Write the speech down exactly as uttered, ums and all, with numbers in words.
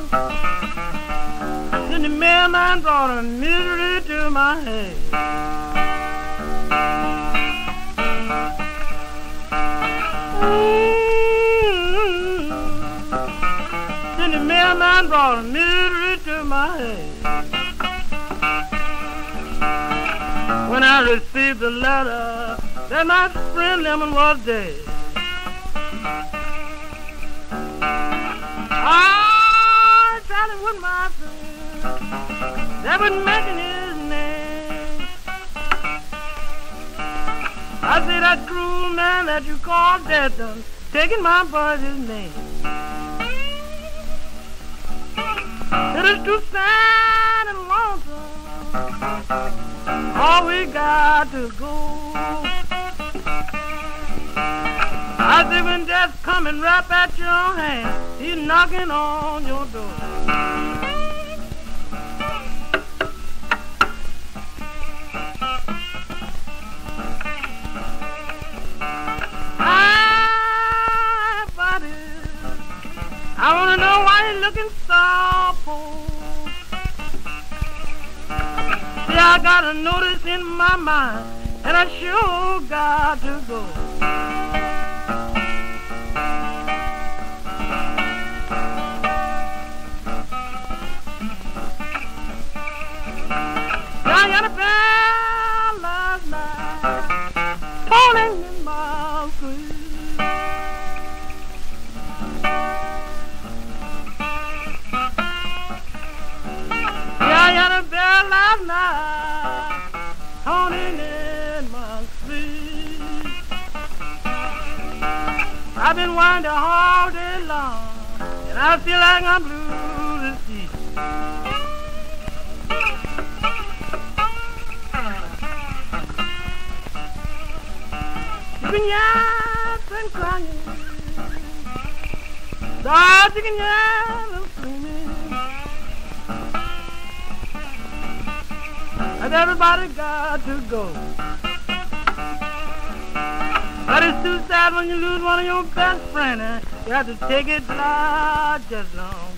Then the mailman brought a misery to my head. Mm-hmm. Then the mailman brought a misery to my head. When I received the letter that my friend Lemon was dead, I tried it with my friend that was making his name. I say that cruel man that you call death done taking my boy's name. It is too sad and lonesome. All we got to go. I see when death's coming right at your hand, he's knocking on your door. Hi, buddy, I wanna know why you're looking so poor. I got a notice in my mind, and I sure got to go. I got a bell last night, falling in my sleep. Yeah, I got a bell last night, haunting in my sleep. I've been winding all day long, and I feel like I'm blue to see. Chicken yaps and crying, the chicken yaps and screaming. And everybody got to go. But it's too sad when you lose one of your best friends. You have to take it life just long.